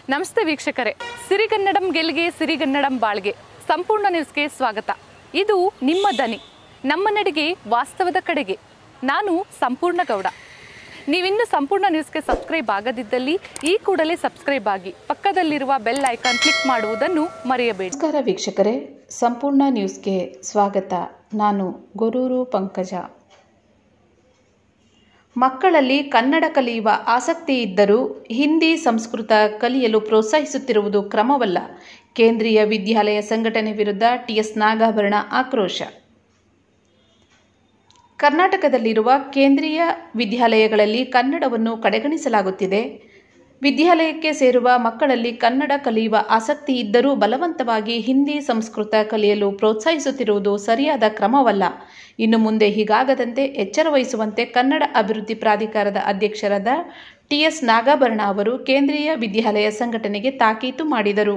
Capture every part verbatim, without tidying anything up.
ನಮಸ್ತೆ ವೀಕ್ಷಕರೇ, ಸಿರಿಗನ್ನಡಂ ಗೆಲ್ಗೆ ಸಿರಿಗನ್ನಡಂ ಬಾಳ್ಗೆ ಸಂಪೂರ್ಣ ನ್ಯೂಸ್ಗೆ ಸ್ವಾಗತ. ಇದು ನಿಮ್ಮ ದನಿ, ನಮ್ಮ ನಡೆಗೆ ವಾಸ್ತವದ ಕಡೆಗೆ. ನಾನು ಸಂಪೂರ್ಣ ಗೌಡ. ನೀವಿನ್ನು ಸಂಪೂರ್ಣ ನ್ಯೂಸ್ಗೆ ಸಬ್ಸ್ಕ್ರೈಬ್ ಆಗದಿದ್ದಲ್ಲಿ ಈ ಕೂಡಲೇ ಸಬ್ಸ್ಕ್ರೈಬ್ ಆಗಿ ಪಕ್ಕದಲ್ಲಿರುವ ಬೆಲ್ ಐಕಾನ್ ಕ್ಲಿಕ್ ಮಾಡುವುದನ್ನು ಮರೆಯಬೇಡಿ. ನಮಸ್ಕಾರ ವೀಕ್ಷಕರೇ, ಸಂಪೂರ್ಣ ನ್ಯೂಸ್ಗೆ ಸ್ವಾಗತ. ನಾನು ಗೊರೂರು ಪಂಕಜ. ಮಕ್ಕಳಲ್ಲಿ ಕನ್ನಡ ಕಲಿಯುವ ಆಸಕ್ತಿ ಇದ್ದರೂ ಹಿಂದಿ ಸಂಸ್ಕೃತ ಕಲಿಯಲು ಪ್ರೋತ್ಸಾಹಿಸುತ್ತಿರುವುದು ಕ್ರಮವಲ್ಲ. ಕೇಂದ್ರೀಯ ವಿದ್ಯಾಲಯ ಸಂಘಟನೆ ವಿರುದ್ಧ ಟಿ ಎಸ್ ನಾಗಾಭರಣ ಆಕ್ರೋಶ. ಕರ್ನಾಟಕದಲ್ಲಿರುವ ಕೇಂದ್ರೀಯ ವಿದ್ಯಾಲಯಗಳಲ್ಲಿ ಕನ್ನಡವನ್ನು ಕಡೆಗಣಿಸಲಾಗುತ್ತಿದೆ. ವಿದ್ಯಾಲಯಕ್ಕೆ ಸೇರುವ ಮಕ್ಕಳಲ್ಲಿ ಕನ್ನಡ ಕಲಿಯುವ ಆಸಕ್ತಿ ಇದ್ದರೂ ಬಲವಂತವಾಗಿ ಹಿಂದಿ ಸಂಸ್ಕೃತ ಕಲಿಯಲು ಪ್ರೋತ್ಸಾಹಿಸುತ್ತಿರುವುದು ಸರಿಯಾದ ಕ್ರಮವಲ್ಲ. ಇನ್ನು ಮುಂದೆ ಹೀಗಾಗದಂತೆ ಎಚ್ಚರ ವಹಿಸುವಂತೆ ಕನ್ನಡ ಅಭಿವೃದ್ಧಿ ಪ್ರಾಧಿಕಾರದ ಅಧ್ಯಕ್ಷರಾದ ಟಿ ಎಸ್ ನಾಗಾಭರಣ ಅವರು ಕೇಂದ್ರೀಯ ವಿದ್ಯಾಲಯ ಸಂಘಟನೆಗೆ ತಾಕೀತು ಮಾಡಿದರು.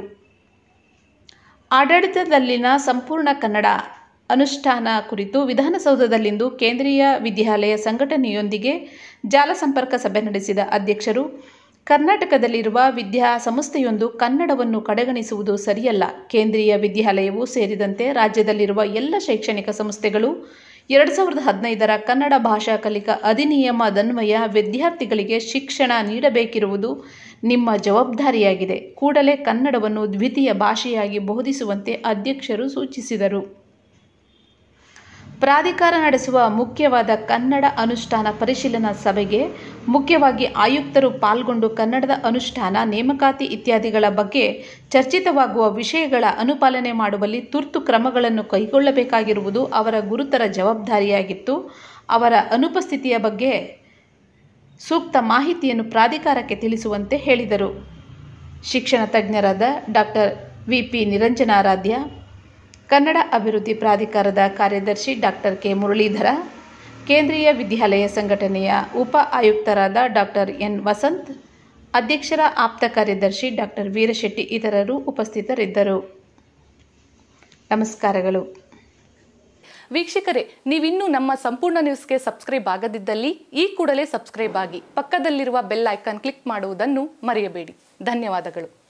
ಆಡಳಿತದಲ್ಲಿನ ಸಂಪೂರ್ಣ ಕನ್ನಡ ಅನುಷ್ಠಾನ ಕುರಿತು ವಿಧಾನಸೌಧದಲ್ಲಿಂದು ಕೇಂದ್ರೀಯ ವಿದ್ಯಾಲಯ ಸಂಘಟನೆಯೊಂದಿಗೆ ಜಾಲ ಸಂಪರ್ಕ ಸಭೆ ನಡೆಸಿದ ಅಧ್ಯಕ್ಷರು, ಕರ್ನಾಟಕದಲ್ಲಿರುವ ವಿದ್ಯಾಸಂಸ್ಥೆಯೊಂದು ಕನ್ನಡವನ್ನು ಕಡೆಗಣಿಸುವುದು ಸರಿಯಲ್ಲ. ಕೇಂದ್ರೀಯ ವಿದ್ಯಾಲಯವೂ ಸೇರಿದಂತೆ ರಾಜ್ಯದಲ್ಲಿರುವ ಎಲ್ಲ ಶೈಕ್ಷಣಿಕ ಸಂಸ್ಥೆಗಳು ಎರಡು ಸಾವಿರದ ಹದಿನೈದರ ಕನ್ನಡ ಭಾಷಾ ಕಲಿಕಾ ಅಧಿನಿಯಮದನ್ವಯ ವಿದ್ಯಾರ್ಥಿಗಳಿಗೆ ಶಿಕ್ಷಣ ನೀಡಬೇಕಿರುವುದು ನಿಮ್ಮ ಜವಾಬ್ದಾರಿಯಾಗಿದೆ. ಕೂಡಲೇ ಕನ್ನಡವನ್ನು ದ್ವಿತೀಯ ಭಾಷೆಯಾಗಿ ಬೋಧಿಸುವಂತೆ ಅಧ್ಯಕ್ಷರು ಸೂಚಿಸಿದರು. ಪ್ರಾಧಿಕಾರ ನಡೆಸುವ ಮುಖ್ಯವಾದ ಕನ್ನಡ ಅನುಷ್ಠಾನ ಪರಿಶೀಲನಾ ಸಭೆಗೆ ಮುಖ್ಯವಾಗಿ ಆಯುಕ್ತರು ಪಾಲ್ಗೊಂಡು ಕನ್ನಡದ ಅನುಷ್ಠಾನ, ನೇಮಕಾತಿ ಇತ್ಯಾದಿಗಳ ಬಗ್ಗೆ ಚರ್ಚಿತವಾಗುವ ವಿಷಯಗಳ ಅನುಪಾಲನೆ ಮಾಡುವಲ್ಲಿ ತುರ್ತು ಕ್ರಮಗಳನ್ನು ಕೈಗೊಳ್ಳಬೇಕಾಗಿರುವುದು ಅವರ ಗುರುತರ ಜವಾಬ್ದಾರಿಯಾಗಿತ್ತು. ಅವರ ಅನುಪಸ್ಥಿತಿಯ ಬಗ್ಗೆ ಸೂಕ್ತ ಮಾಹಿತಿಯನ್ನು ಪ್ರಾಧಿಕಾರಕ್ಕೆ ತಿಳಿಸುವಂತೆ ಹೇಳಿದರು. ಶಿಕ್ಷಣ ತಜ್ಞರಾದ doctor V P Niranjanaradhya, Kannada ಅಭಿವೃದ್ಧಿ ಪ್ರಾಧಿಕಾರದ ಕಾರ್ಯದರ್ಶಿ ಡಾಕ್ಟರ್ ಕೆ ಮುರಳೀಧರ, ಕೇಂದ್ರೀಯ ವಿದ್ಯಾಲಯ ಸಂಘಟನೆಯ ಉಪ ಆಯುಕ್ತರಾದ ಡಾಕ್ಟರ್ ಎನ್ ವಸಂತ್, ಅಧ್ಯಕ್ಷರ ಆಪ್ತ ಕಾರ್ಯದರ್ಶಿ ಡಾಕ್ಟರ್ ವೀರಶೆಟ್ಟಿ ಇತರರು ಉಪಸ್ಥಿತರಿದ್ದರು. ನಮಸ್ಕಾರಗಳು. ವೀಕ್ಷಕರೇ, ನೀವಿನ್ನೂ ನಮ್ಮ ಸಂಪೂರ್ಣ ನ್ಯೂಸ್ಗೆ ಸಬ್ಸ್ಕ್ರೈಬ್ ಆಗದಿದ್ದಲ್ಲಿ ಈ ಕೂಡಲೇ ಸಬ್ಸ್ಕ್ರೈಬ್ ಆಗಿ ಪಕ್ಕದಲ್ಲಿರುವ ಬೆಲ್ ಐಕಾನ್ ಕ್ಲಿಕ್ ಮಾಡುವುದನ್ನು ಮರೆಯಬೇಡಿ. ಧನ್ಯವಾದಗಳು.